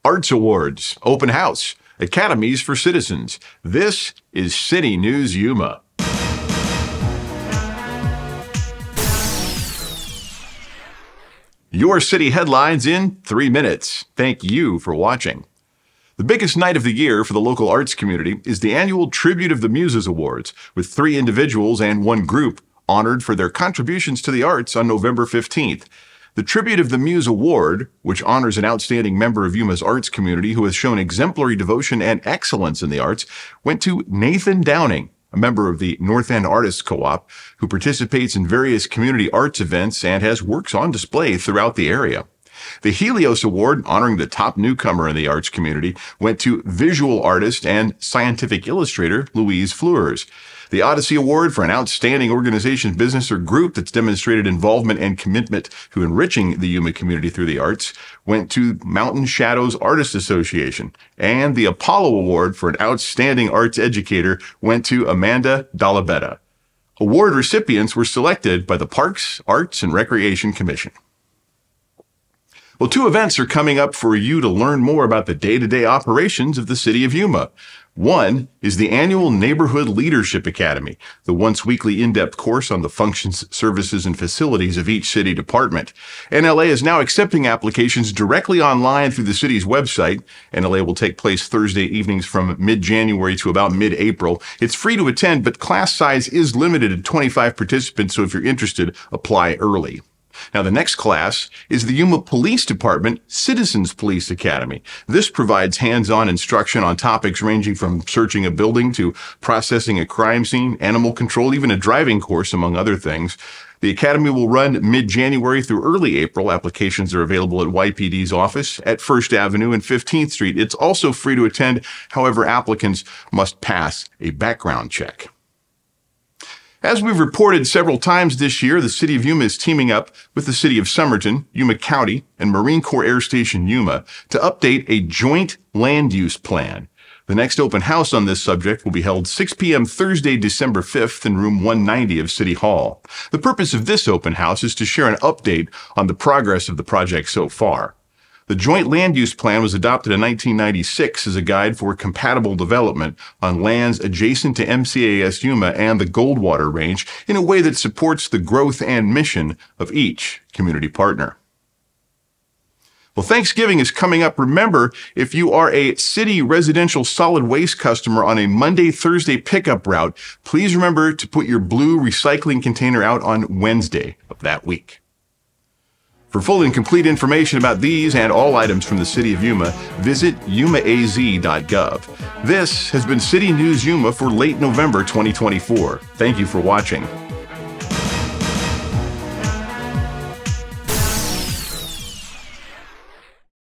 Arts Awards, Open House, Academies for Citizens. This is City News Yuma. Your city headlines in 3 minutes. Thank you for watching. The biggest night of the year for the local arts community is the annual Tribute of the Muses Awards, with 3 individuals and 1 group honored for their contributions to the arts on November 15th. The Tribute of the Muse Award, which honors an outstanding member of Yuma's arts community who has shown exemplary devotion and excellence in the arts, went to Nathan Downing, a member of the North End Artists Co-op, who participates in various community arts events and has works on display throughout the area. The Helios Award, honoring the top newcomer in the arts community, went to visual artist and scientific illustrator Louise Fleurs. The Odyssey Award for an outstanding organization, business, or group that's demonstrated involvement and commitment to enriching the Yuma community through the arts went to Mountain Shadows Artists Association. And the Apollo Award for an outstanding arts educator went to Amanda Dalabetta. Award recipients were selected by the Parks, Arts, and Recreation Commission. Well, 2 events are coming up for you to learn more about the day-to-day operations of the city of Yuma. One is the annual Neighborhood Leadership Academy, the once-weekly in-depth course on the functions, services, and facilities of each city department. NLA is now accepting applications directly online through the city's website. NLA will take place Thursday evenings from mid-January to about mid-April. It's free to attend, but class size is limited to 25 participants, so if you're interested, apply early. Now, the next class is the Yuma Police Department Citizens Police Academy. This provides hands-on instruction on topics ranging from searching a building to processing a crime scene, animal control, even a driving course, among other things. The academy will run mid-January through early April. Applications are available at YPD's office at 1st Avenue and 15th Street. It's also free to attend. However, applicants must pass a background check. As we've reported several times this year, the city of Yuma is teaming up with the city of Somerton, Yuma County, and Marine Corps Air Station Yuma to update a joint land use plan. The next open house on this subject will be held 6 p.m. Thursday, December 5th in room 190 of City Hall. The purpose of this open house is to share an update on the progress of the project so far. The Joint Land Use Plan was adopted in 1996 as a guide for compatible development on lands adjacent to MCAS Yuma and the Goldwater Range in a way that supports the growth and mission of each community partner. Well, Thanksgiving is coming up. Remember, if you are a city residential solid waste customer on a Monday-Thursday pickup route, please remember to put your blue recycling container out on Wednesday of that week. For full and complete information about these and all items from the city of Yuma, visit yumaaz.gov. This has been City News Yuma for late November 2024. Thank you for watching.